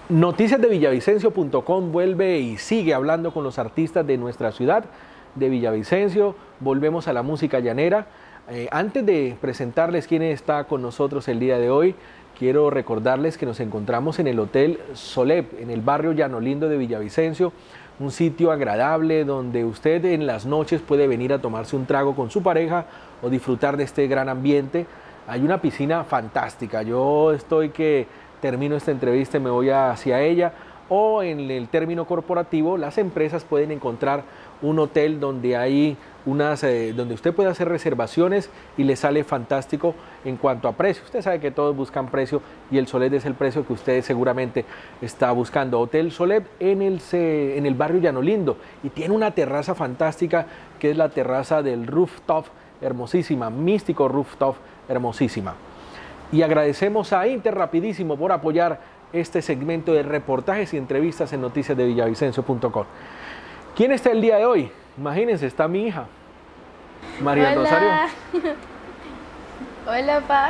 Noticiasdevillavicencio.com vuelve y sigue hablando con los artistas de nuestra ciudad, de Villavicencio. Volvemos a la música llanera. Antes de presentarles quién está con nosotros el día de hoy, quiero recordarles que nos encontramos en el Hotel Solep, en el barrio Llano Lindo de Villavicencio, un sitio agradable donde usted en las noches puede venir a tomarse un trago con su pareja o disfrutar de este gran ambiente. Hay una piscina fantástica. Yo estoy que termino esta entrevista y me voy hacia ella, o en el término corporativo, las empresas pueden encontrar un hotel donde hay donde usted puede hacer reservaciones y le sale fantástico en cuanto a precio. Usted sabe que todos buscan precio y el Solep es el precio que usted seguramente está buscando. Hotel Solep en el barrio Llano Lindo, y tiene una terraza fantástica que es la terraza del rooftop, hermosísima, místico rooftop, hermosísima. Y agradecemos a Interrapidísimo por apoyar este segmento de reportajes y entrevistas en noticiasdevillavicencio.com. ¿Quién está el día de hoy? Imagínense, está mi hija, María del Rosario. Hola, pa.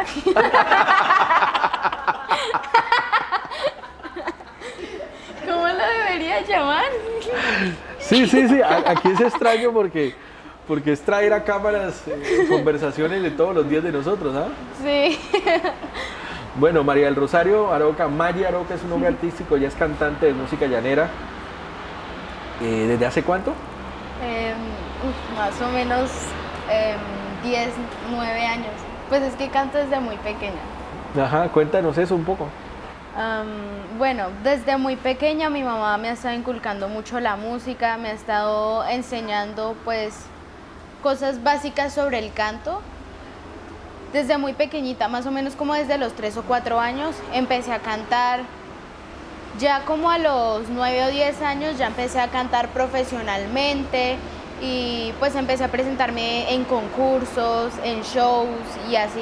¿Cómo lo debería llamar? Sí, aquí es extraño porque es traer a cámaras conversaciones de todos los días de nosotros, ¿ah? Sí. Bueno, María del Rosario Aroca, Mari Aroca es un nombre artístico, ella es cantante de música llanera. ¿Desde hace cuánto? Más o menos 10, 9 años. Pues es que canto desde muy pequeña. Ajá, cuéntanos eso un poco. Bueno, desde muy pequeña mi mamá me ha estado inculcando mucho la música, me ha estado enseñando pues cosas básicas sobre el canto. Desde muy pequeñita, más o menos como desde los 3 o 4 años, empecé a cantar. Ya como a los 9 o 10 años ya empecé a cantar profesionalmente y pues empecé a presentarme en concursos, en shows y así.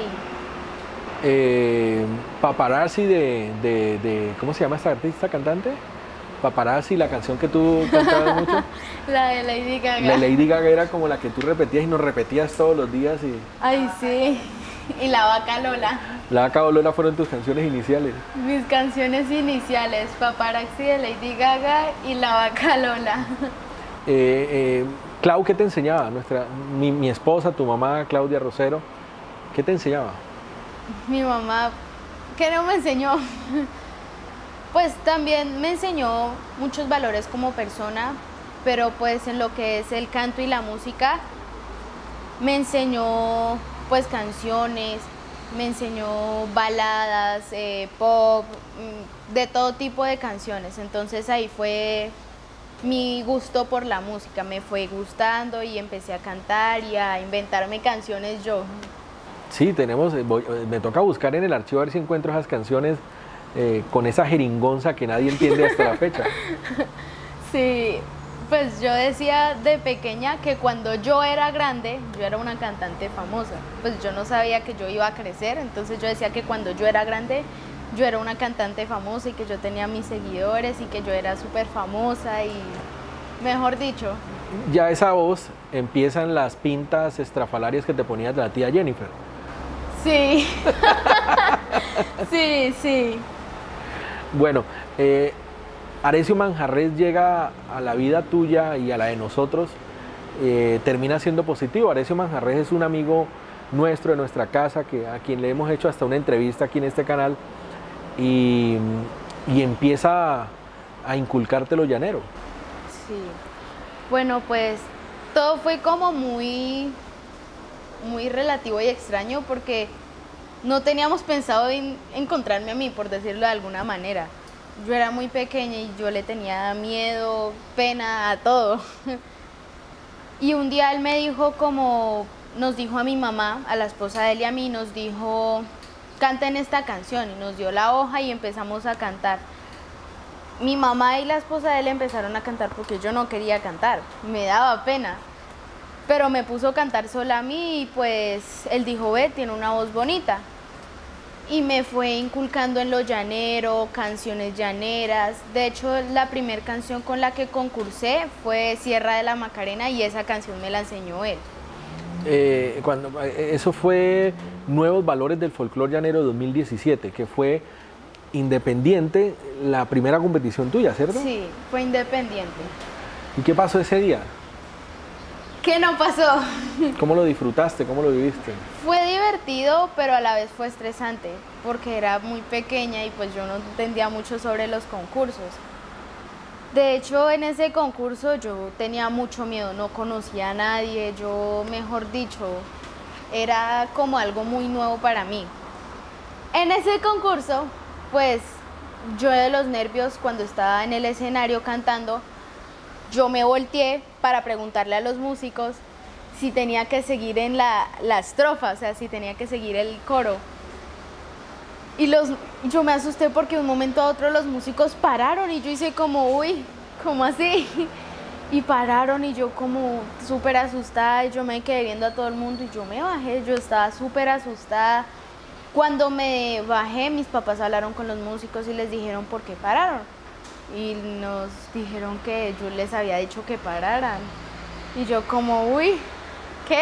Paparazzi ¿cómo se llama esta artista cantante? Paparazzi, la canción que tú cantabas mucho. La de Lady Gaga. La Lady Gaga era como la que tú repetías y nos repetías todos los días. Ay, sí. Y La Vaca Lola. La Vaca Lola fueron tus canciones iniciales. Mis canciones iniciales, Paparazzi de Lady Gaga y La Vaca Lola. Clau, ¿qué te enseñaba? Mi esposa, tu mamá, Claudia Rosero, ¿qué te enseñaba? Mi mamá, ¿qué no me enseñó? Pues también me enseñó muchos valores como persona, pero pues en lo que es el canto y la música, me enseñó pues canciones, me enseñó baladas, pop, de todo tipo de canciones. Entonces ahí fue mi gusto por la música, me fue gustando y empecé a cantar y a inventarme canciones yo. Sí, me toca buscar en el archivo a ver si encuentro esas canciones con esa jeringonza que nadie entiende hasta la fecha. Sí, pues yo decía de pequeña que cuando yo era grande, yo era una cantante famosa. Pues yo no sabía que yo iba a crecer, entonces yo decía que cuando yo era grande, yo era una cantante famosa y que yo tenía mis seguidores y que yo era súper famosa y, mejor dicho. Ya esa voz, empiezan las pintas estrafalarias que te ponías de la tía Jennifer. Sí. Sí. Bueno, Arecio Manjarrés llega a la vida tuya y a la de nosotros, termina siendo positivo. Arecio Manjarrés es un amigo nuestro, de nuestra casa, a quien le hemos hecho hasta una entrevista aquí en este canal, y empieza a inculcarte lo llanero. Sí. Bueno, pues todo fue como muy relativo y extraño porque no teníamos pensado en encontrarme a mí, por decirlo de alguna manera. Yo era muy pequeña y yo le tenía miedo, pena a todo. Y un día él me dijo nos dijo a mi mamá, a la esposa de él y a mí, nos dijo, canten esta canción, y nos dio la hoja y empezamos a cantar. Mi mamá y la esposa de él empezaron a cantar porque yo no quería cantar, me daba pena. Pero me puso a cantar sola a mí y pues él dijo, ve, tiene una voz bonita. Y me fue inculcando en lo llanero, canciones llaneras. De hecho, la primera canción con la que concursé fue Sierra de la Macarena y esa canción me la enseñó él. Eso fue Nuevos Valores del Folclor Llanero 2017, que fue independiente la primera competición tuya, ¿cierto? Sí, fue independiente. ¿Y qué pasó ese día? ¿Qué no pasó? ¿Cómo lo disfrutaste? ¿Cómo lo viviste? Fue divertido, pero a la vez fue estresante, porque era muy pequeña y pues yo no entendía mucho sobre los concursos. De hecho, en ese concurso yo tenía mucho miedo, no conocía a nadie, yo, mejor dicho, era como algo muy nuevo para mí. En ese concurso, pues yo de los nervios cuando estaba en el escenario cantando, yo me volteé para preguntarle a los músicos si tenía que seguir en la estrofa, o sea, si tenía que seguir el coro. Y yo me asusté porque de un momento a otro los músicos pararon y yo hice como, uy, ¿cómo así? Y pararon y yo como súper asustada y yo me quedé viendo a todo el mundo y yo me bajé, yo estaba súper asustada. Cuando me bajé, mis papás hablaron con los músicos y les dijeron por qué pararon. Y nos dijeron que yo les había dicho que pararan. Y yo como, uy, ¿qué?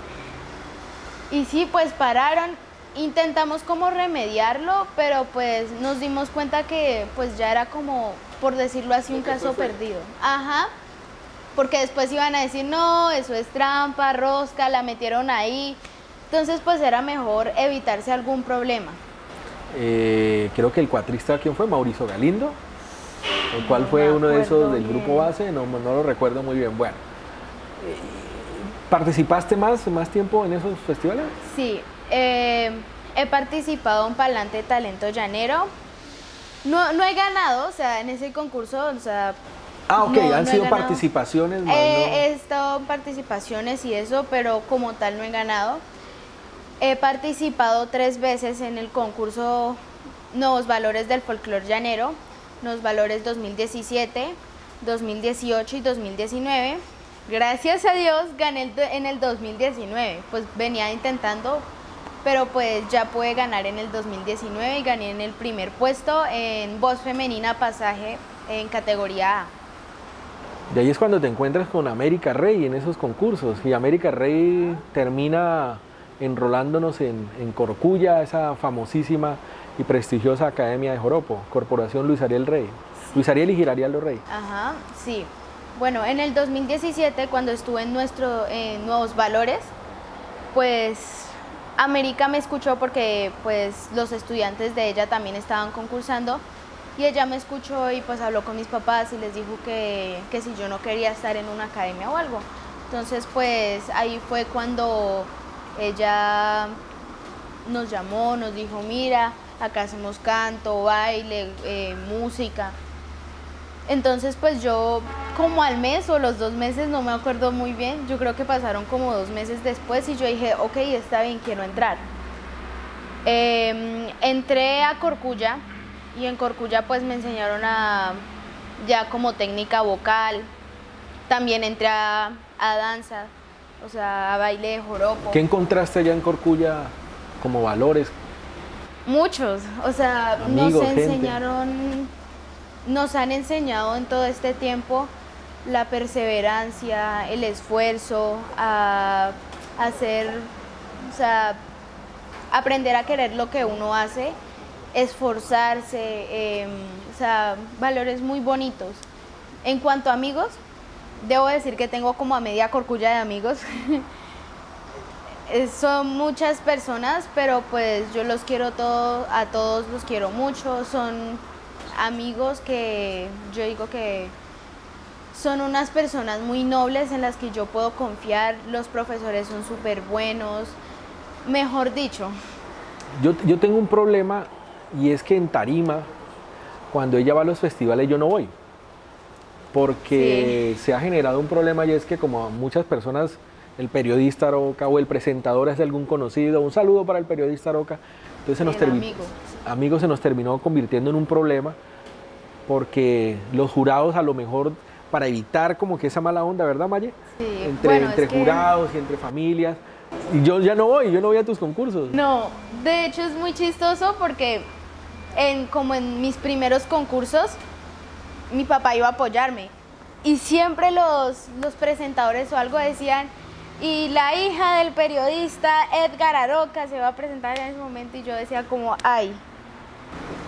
Y sí, pues pararon. Intentamos como remediarlo, pero pues nos dimos cuenta que pues ya era como, por decirlo así, un caso perdido. Ajá, porque después iban a decir, no, eso es trampa, rosca, la metieron ahí. Entonces pues era mejor evitarse algún problema. Creo que el cuatrista, ¿quién fue? Mauricio Galindo. ¿O cuál fue uno de esos del grupo base? No lo recuerdo muy bien. Bueno, ¿participaste más tiempo en esos festivales? Sí. He participado en Palante Talento Llanero. No he ganado, o sea, en ese concurso, o sea... Ah, ok, han sido participaciones. He estado en participaciones y eso, pero como tal no he ganado. He participado 3 veces en el concurso Nuevos Valores del Folclor Llanero, Nuevos Valores 2017, 2018 y 2019. Gracias a Dios gané en el 2019, pues venía intentando, pero pues ya pude ganar en el 2019 y gané en el primer puesto en voz femenina pasaje en categoría A. Y ahí es cuando te encuentras con América Rey en esos concursos, y América Rey termina enrolándonos en Corcuya, esa famosísima y prestigiosa Academia de Joropo, Corporación Luis Ariel Rey, Luis Ariel y Girarialdo Rey. Ajá, sí. Bueno, en el 2017, cuando estuve en Nuevos Valores, pues América me escuchó porque pues los estudiantes de ella también estaban concursando y ella me escuchó y pues habló con mis papás y les dijo que si yo no quería estar en una academia o algo. Entonces pues ahí fue cuando ella nos llamó, nos dijo, mira, acá hacemos canto, baile, música. Entonces pues yo como al mes o los 2 meses, no me acuerdo muy bien, yo creo que pasaron como 2 meses después y yo dije, ok, está bien, quiero entrar. Entré a Corcuya y en Corcuya pues me enseñaron ya como técnica vocal, también entré a danza, o sea, a baile de joropo. ¿Qué encontraste allá en Corcuya como valores? Muchos, o sea, amigos, nos han enseñado en todo este tiempo la perseverancia, el esfuerzo, a hacer, o sea, aprender a querer lo que uno hace, esforzarse, o sea, valores muy bonitos. En cuanto a amigos, debo decir que tengo como a media Corcuya de amigos. Son muchas personas, pero pues yo los quiero a todos los quiero mucho, son amigos que yo digo que son unas personas muy nobles en las que yo puedo confiar, los profesores son súper buenos, mejor dicho. Yo tengo un problema y es que en tarima, cuando ella va a los festivales yo no voy, porque se ha generado un problema y es que como a muchas personas el periodista Aroca o el presentador es de algún conocido, un saludo para el periodista Aroca, entonces se nos terminó convirtiendo en un problema porque los jurados a lo mejor para evitar como que esa mala onda, ¿verdad, Maye? Sí. Entre jurados y entre familias. Y yo ya no voy a tus concursos. No, de hecho es muy chistoso porque como en mis primeros concursos mi papá iba a apoyarme y siempre los presentadores o algo decían, y la hija del periodista Edgar Aroca se va a presentar en ese momento, y yo decía como, ay,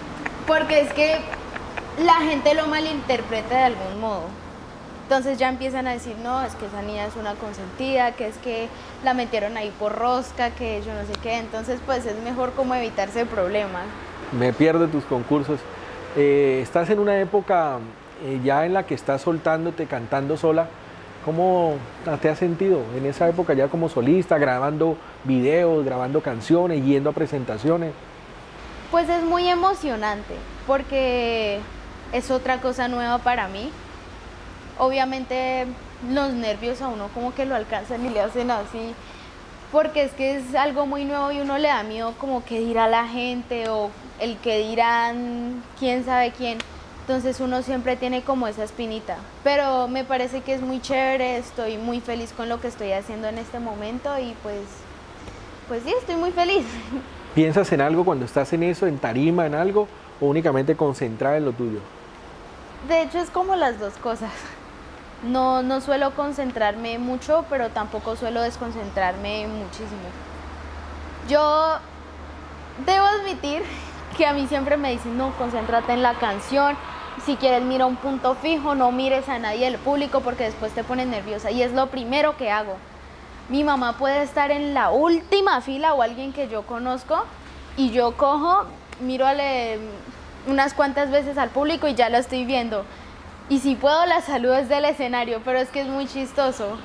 Porque es que la gente lo malinterpreta de algún modo. Entonces ya empiezan a decir, no, es que esa niña es una consentida, que es que la metieron ahí por rosca, que yo no sé qué. Entonces pues es mejor como evitarse problemas. Me pierdo tus concursos. Estás en una época ya en la que estás soltándote, cantando sola. ¿Cómo te has sentido en esa época ya como solista, grabando videos, grabando canciones, yendo a presentaciones? Pues es muy emocionante porque es otra cosa nueva para mí. Obviamente los nervios a uno como que lo alcanzan y le hacen así, porque es que es algo muy nuevo y uno le da miedo como que dirá la gente o el que dirán quién sabe quién. Entonces uno siempre tiene como esa espinita, pero me parece que es muy chévere, estoy muy feliz con lo que estoy haciendo en este momento y pues sí, estoy muy feliz. ¿Piensas en algo cuando estás en eso, en tarima, en algo, o únicamente concentrada en lo tuyo? De hecho es como las dos cosas. No suelo concentrarme mucho, pero tampoco suelo desconcentrarme muchísimo. Yo debo admitir que a mí siempre me dicen, no, concéntrate en la canción, si quieres mira un punto fijo, no mires a nadie del público porque después te pones nerviosa, y es lo primero que hago. Mi mamá puede estar en la última fila o alguien que yo conozco y yo cojo, miro unas cuantas veces al público y ya lo estoy viendo. Y si puedo la saludo desde el escenario, pero es que es muy chistoso.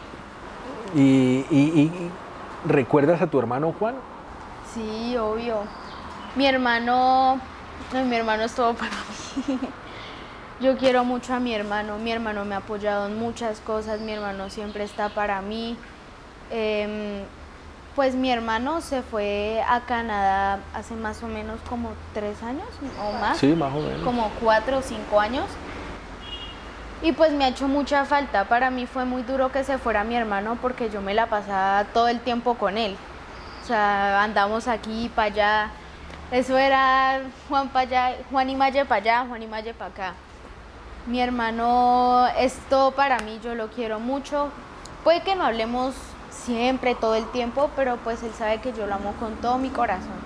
¿Y recuerdas a tu hermano Juan? Sí, obvio. Mi hermano es todo para mí. Yo quiero mucho a mi hermano me ha apoyado en muchas cosas, mi hermano siempre está para mí. Pues mi hermano se fue a Canadá hace más o menos como 3 años o más. Sí, más o menos. Como 4 o 5 años. Y pues me ha hecho mucha falta. Para mí fue muy duro que se fuera mi hermano porque yo me la pasaba todo el tiempo con él. O sea, andamos aquí para allá. Eso era Juan para allá, Juan y Maye para allá, Juan y Maye para acá. Mi hermano es todo para mí, yo lo quiero mucho. Puede que no hablemos siempre, todo el tiempo, pero pues él sabe que yo lo amo con todo mi corazón.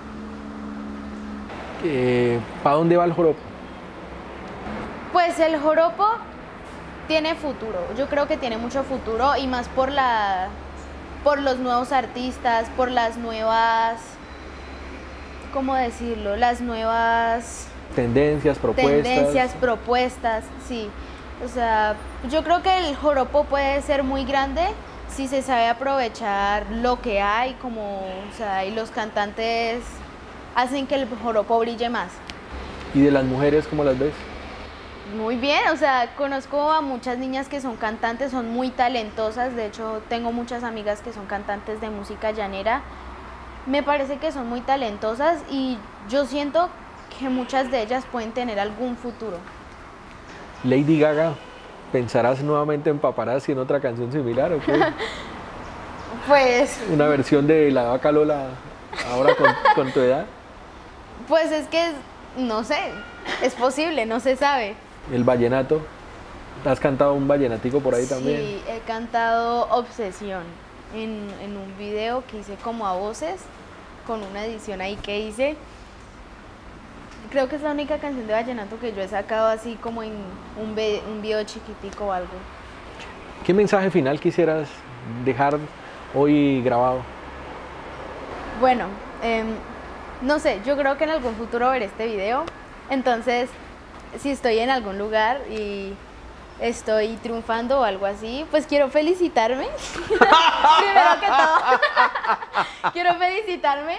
¿Para dónde va el joropo? Pues el joropo tiene futuro, yo creo que tiene mucho futuro y más por los nuevos artistas, por las nuevas, ¿cómo decirlo? Las nuevas tendencias, propuestas, sí. O sea, yo creo que el joropo puede ser muy grande si se sabe aprovechar lo que hay, como, o sea, y los cantantes hacen que el joropo brille más. ¿Y de las mujeres cómo las ves? Muy bien, o sea, conozco a muchas niñas que son cantantes, son muy talentosas, de hecho tengo muchas amigas que son cantantes de música llanera, me parece que son muy talentosas y yo siento que muchas de ellas pueden tener algún futuro. Lady Gaga, ¿pensarás nuevamente en Paparazzi en otra canción similar o qué? Pues... ¿Una versión de La Vaca Lola ahora con tu edad? Pues es que, no sé, es posible, no se sabe. El vallenato, ¿has cantado un vallenatico por ahí también? Sí, he cantado Obsesión en un video que hice como a voces, con una edición ahí que hice. Creo que es la única canción de vallenato que yo he sacado así como en un video chiquitico o algo. ¿Qué mensaje final quisieras dejar hoy grabado? Bueno, no sé, yo creo que en algún futuro veré este video, entonces si estoy en algún lugar y estoy triunfando o algo así, pues quiero felicitarme. Primero que todo, quiero felicitarme.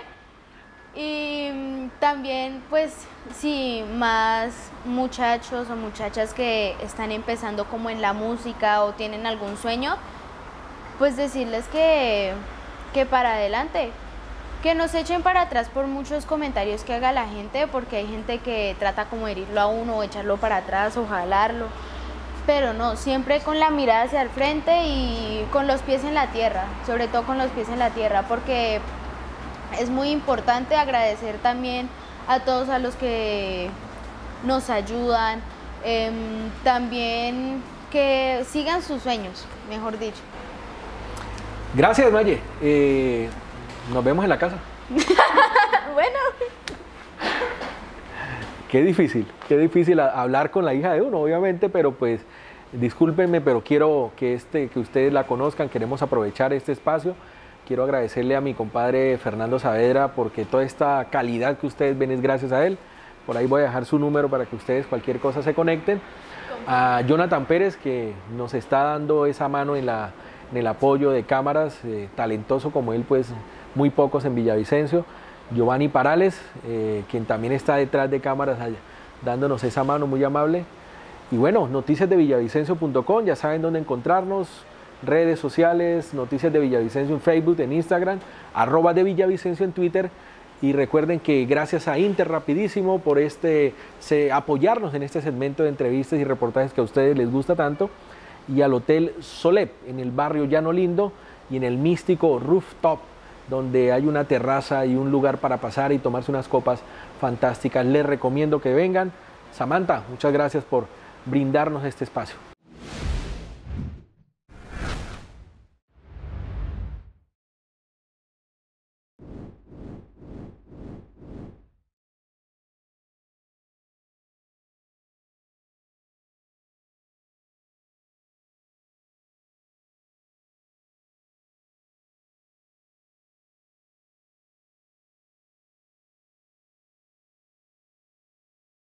Y también, pues, si más muchachos o muchachas que están empezando como en la música o tienen algún sueño, pues decirles que para adelante, que no se echen para atrás por muchos comentarios que haga la gente, porque hay gente que trata como de herirlo a uno o echarlo para atrás o jalarlo, pero no, siempre con la mirada hacia el frente y con los pies en la tierra, sobre todo con los pies en la tierra, porque es muy importante agradecer también a todos a los que nos ayudan, también que sigan sus sueños, mejor dicho. Gracias, Maye. Nos vemos en la casa. Bueno. Qué qué difícil hablar con la hija de uno, obviamente, pero pues discúlpenme, pero quiero que ustedes la conozcan, queremos aprovechar este espacio. Quiero agradecerle a mi compadre Fernando Saavedra porque toda esta calidad que ustedes ven es gracias a él. Por ahí voy a dejar su número para que ustedes cualquier cosa se conecten. A Jonathan Pérez, que nos está dando esa mano en el apoyo de cámaras, talentoso como él, pues muy pocos en Villavicencio. Giovanni Parales, quien también está detrás de cámaras dándonos esa mano, muy amable. Y bueno, noticiasdevillavicencio.com, ya saben dónde encontrarnos, redes sociales, Noticias de Villavicencio en Facebook, en Instagram, @de Villavicencio en Twitter. Y recuerden que gracias a Inter Rapidísimo por apoyarnos en este segmento de entrevistas y reportajes que a ustedes les gusta tanto, y al Hotel Solep en el barrio Llano Lindo y en el místico Rooftop, donde hay una terraza y un lugar para pasar y tomarse unas copas fantásticas. Les recomiendo que vengan. Samantha, muchas gracias por brindarnos este espacio.